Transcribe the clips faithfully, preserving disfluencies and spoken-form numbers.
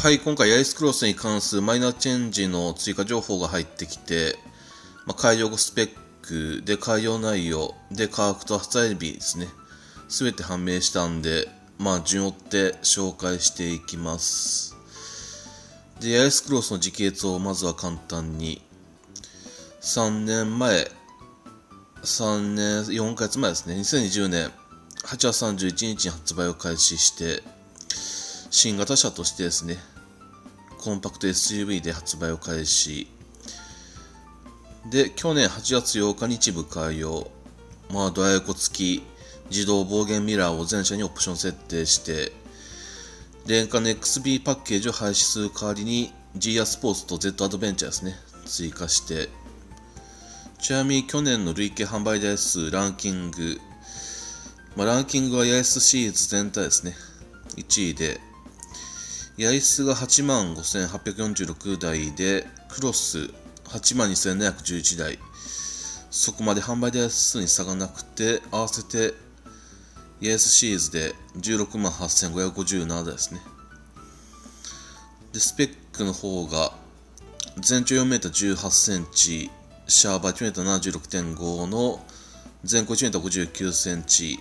はい、今回ヤイスクロスに関するマイナーチェンジの追加情報が入ってきて、まあ、改良後スペックで改良内容で価格と発売日ですね、すべて判明したんで、まあ順を追って紹介していきます。で、ヤイスクロスの時系列をまずは簡単に、さんねんまえ、さんねん、よんかげつまえですね、にせんにじゅうねんはちがつさんじゅういちにちに発売を開始して、新型車としてですね、コンパクト エスユーブイ で発売を開始。で、去年はちがつようかに一部開業。まあ、ドアエコ付き、自動防減ミラーを全車にオプション設定して、廉価の エックスビー パッケージを廃止する代わりに G アスポーツと Z アドベンチャーですね、追加して、ちなみに去年の累計販売台数ランキング、まあ、ランキングはヤイスシリーズ全体ですね、いちいで、ヤイスが はちまんごせんはっぴゃくよんじゅうろくだいで、クロス はちまんにせんななひゃくじゅういちだい、そこまで販売台数に差がなくて、合わせてヤイスシリーズで じゅうろくまんはっせんごひゃくごじゅうななだいですね。で、スペックの方が、全長 よんメートルじゅうはちセンチ、シャーバー いちメートルななじゅうろくてんご の全高 いちメートルごじゅうきゅうセンチ。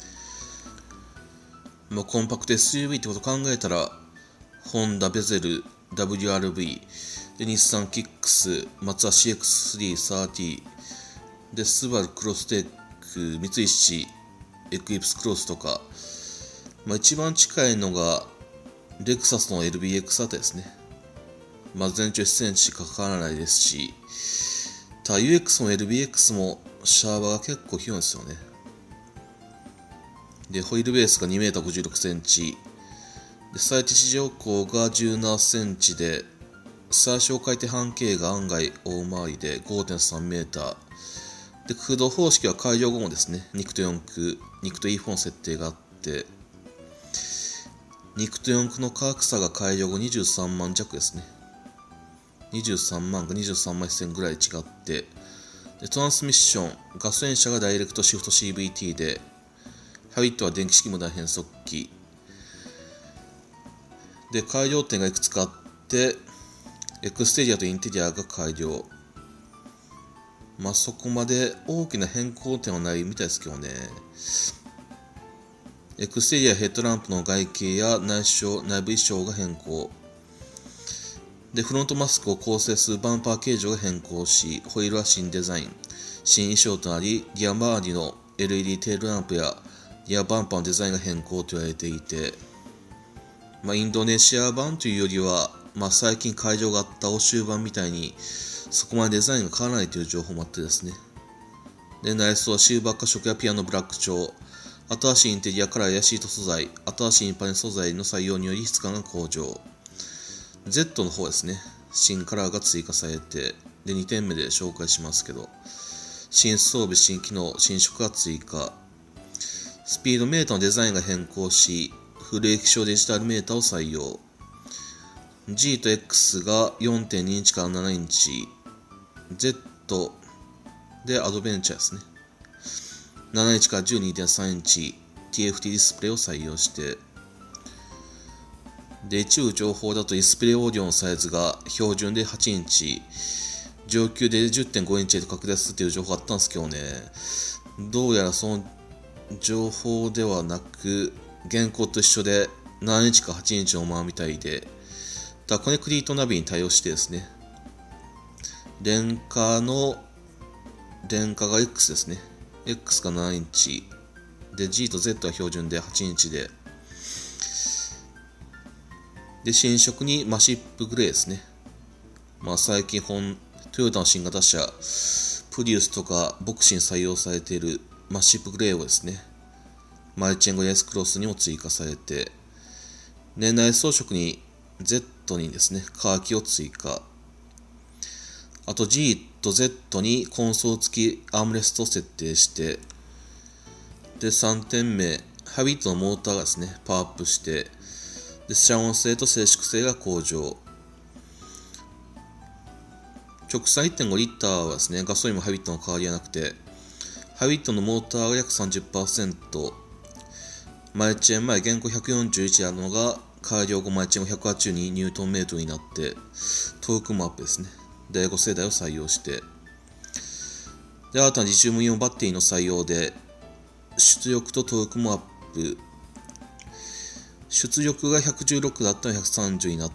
まあ、コンパクト エスユーブイ ってことを考えたら、ホンダベゼル ダブリューアールブイ で日産キックス、マツダ シーエックススリーサーティー でスバルクロステック、三菱エクイプスクロスとか、まあ、一番近いのがレクサスの エルビーエックス あたりですね。まあ、全長いちセンチしかかからないですし、ただ ユーエックス も エルビーエックス もシャーバーが結構広いんですよね。で、ホイールベースが にメートルごじゅうろくセンチ、で最適地上高がじゅうななセンチで、最小回転半径が案外大回りで ごてんさんメーター。で、駆動方式は改良後もですね、に駆とよん駆、に駆と イーフォー の設定があって、に駆とよん駆の価格差が改良後にじゅうさんまん弱ですね。にじゅうさんまんかにじゅうさんまんせんぐらい違って、でトランスミッション、ガソリン車がダイレクトシフト シーブイティー で、ハビットは電気式無駄変速機。で、改良点がいくつかあって、エクステリアとインテリアが改良。まあそこまで大きな変更点はないみたいですけどね。エクステリアヘッドランプの外形や内装、内部衣装が変更。で、フロントマスクを構成するバンパー形状が変更し、ホイールは新デザイン、新衣装となり、リア周りの エルイーディー テールランプやリアバンパーのデザインが変更と言われていて、まあ、インドネシア版というよりは、まあ、最近改良があった欧州版みたいにそこまでデザインが変わらないという情報もあってですね。で、内装はシルバー化色やピアノブラック調、新しいインテリアカラーやシート素材、新しいインパネ素材の採用により質感が向上。Z の方ですね、新カラーが追加されて、でにてんめで紹介しますけど、新装備、新機能、新色が追加。スピードメーターのデザインが変更し、フル液晶デジタルメーターを採用。G と X が よんてんに インチからななインチ。Z でアドベンチャーですね。ななインチから じゅうにてんさんインチ ティーエフティー ディスプレイを採用して。で、一部情報だとディスプレイオーディオのサイズが標準ではちインチ、上級で じゅってんごインチへと拡大するという情報があったんですけどね。どうやらその情報ではなく、現行と一緒でななインチかはちインチのままみたいで、だコネクリートナビに対応してですね、廉価の、廉価が X ですね。X がななインチ。で、G と Z は標準ではちインチで、で、新色にマシップグレーですね。まあ最近本、トヨタの新型車、プリウスとかボクシーに採用されているマシップグレーをですね、マイチェンゴヤイスクロスにも追加されて、年内装飾に Z にですね、カーキを追加。あと G と Z にコンソール付きアームレストを設定して、で、さんてんめ、ハビットのモーターがですね、パワーアップして、で、遮音性と静粛性が向上。直径 いってんごリッターはですね、ガソリンもハビットの変わりはなくて、ハビットのモーターが約 さんじゅっパーセント、マイチェン前現行ひゃくよんじゅういちあるのが改良後マイチェンがひゃくはちじゅうにニュートンメートルになって、トークもアップですね。だいご世代を採用して、で、新たなリチウムイオンバッテリーの採用で、出力とトークもアップ、出力がひゃくじゅうろくだったのがひゃくさんじゅうになって、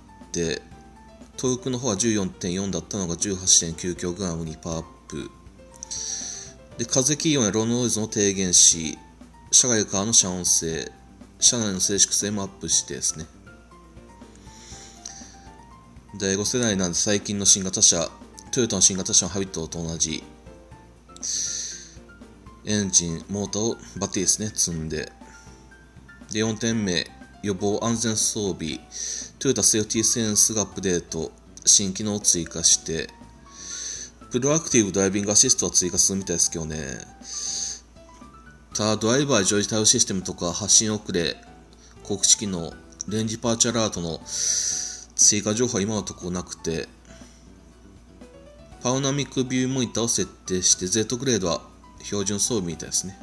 トークの方は じゅうよんてんよん だったのが じゅうはちてんきゅうキログラム にパワーアップ。で、風気温やローノイズの低減し、車外からの遮音性、車内の静粛性もアップしてですね。だいご世代なんで最近の新型車、トヨタの新型車のハビットと同じ、エンジン、モーターをバッテリーですね、積んで。で、よんてんめ、予防安全装備、トヨタセーフティーセンスがアップデート、新機能を追加して、プロアクティブドライビングアシストは追加するみたいですけどね。ただ、ドライバー常時対応システムとか発信遅れ、告知機能、レンジパーチアラートの追加情報は今のところなくて、パノラミックビューモニターを設定して Z グレードは標準装備みたいですね。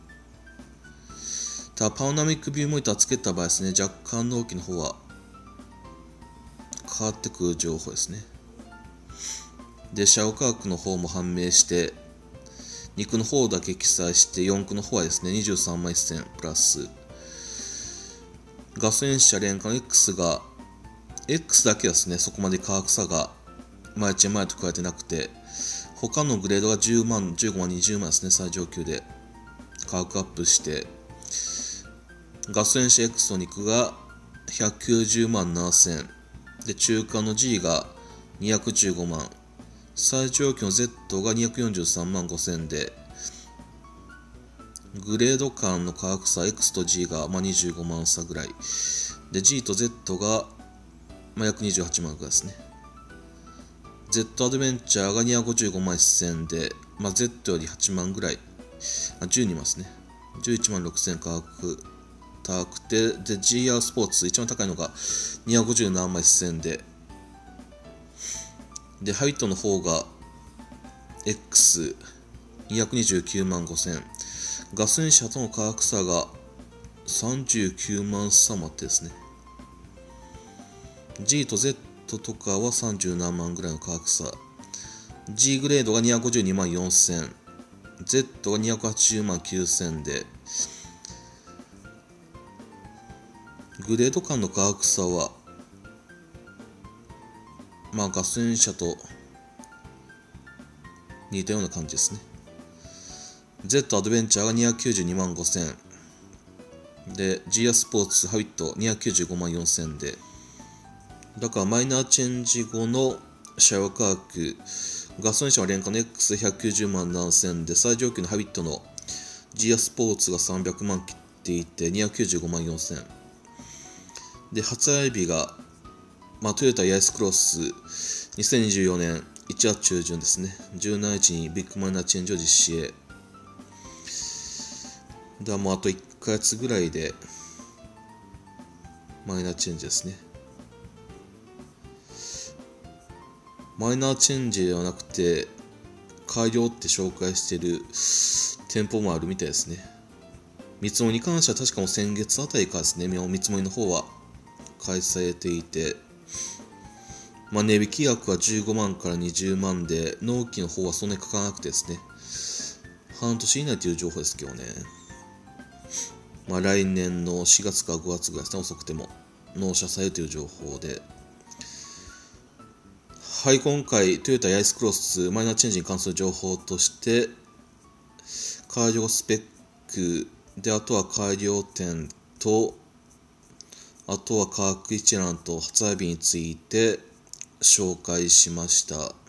ただ、パノラミックビューモニターつけた場合ですね、若干納期の方は変わってくる情報ですね。で、車両価格の方も判明して、に区の方だけ記載して、よん区の方はですね、にじゅうさんまんせんプラス、ガソリン車連関 X が、X だけはですね、そこまで価格差が毎日前と比べてなくて、他のグレードがじゅうまん、じゅうごまん、にじゅうまんですね、最上級で価格アップして、ガソリン車 X のに区がひゃくきゅうじゅうまんななせん、で、中間の G がにひゃくじゅうごまん、最上級の Z がにひゃくよんじゅうさんまんごせんで、グレード間の価格差 X と G がまあにじゅうごまん差ぐらいで、 G と Z がまあ約にじゅうはちまんぐらいですね。 Z アドベンチャーがにひゃくごじゅうごまんせんで、まあ、Z よりはちまんぐらい、あじゅうにまんですね。じゅういちまんろくせん価格高くて、で ジーアール スポーツ一番高いのがにひゃくごじゅうななまんせんで、で、ハイトの方が Xにひゃくにじゅうきゅうまんごせん、ガソリン車との価格差がさんじゅうきゅうまん差もあってですね、G と Z とかはさんじゅうななまんぐらいの価格差、G グレードがにひゃくごじゅうにまんよんせん、Z がにひゃくはちじゅうまんきゅうせんで、グレード間の価格差は、まあガソリン車と似たような感じですね。Z アドベンチャーがにひゃくきゅうじゅうにまんごせんで、 ジーアール スポーツハビットにひゃくきゅうじゅうごまんよんせんで、だからマイナーチェンジ後の車両価格、ガソリン車は連関の Xひゃくきゅうじゅうまんななせんで、最上級のハビットの ジーアール スポーツがさんびゃくまん切っていてにひゃくきゅうじゅうごまんよんせんで、発売日が、まあ、トヨタヤリスクロスにせんにじゅうよねんいちがつ中旬ですね。じゅうしちにちにビッグマイナーチェンジを実施へ。ではもうあといっかげつぐらいでマイナーチェンジですね。マイナーチェンジではなくて改良って紹介している店舗もあるみたいですね。見積もりに関しては確かもう先月あたりからですね、見積もりの方は開催されていて、まあ、値引き額はじゅうごまんからにじゅうまんで、納期の方はそんなにかからなくてですね、半年以内という情報ですけどね。まあ、来年のしがつかごがつぐらいですね、遅くても納車されるという情報で、はい、今回トヨタヤリスクロスマイナーチェンジに関する情報として、改良スペックで、あとは改良点と、あとは価格一覧と発売日について紹介しました。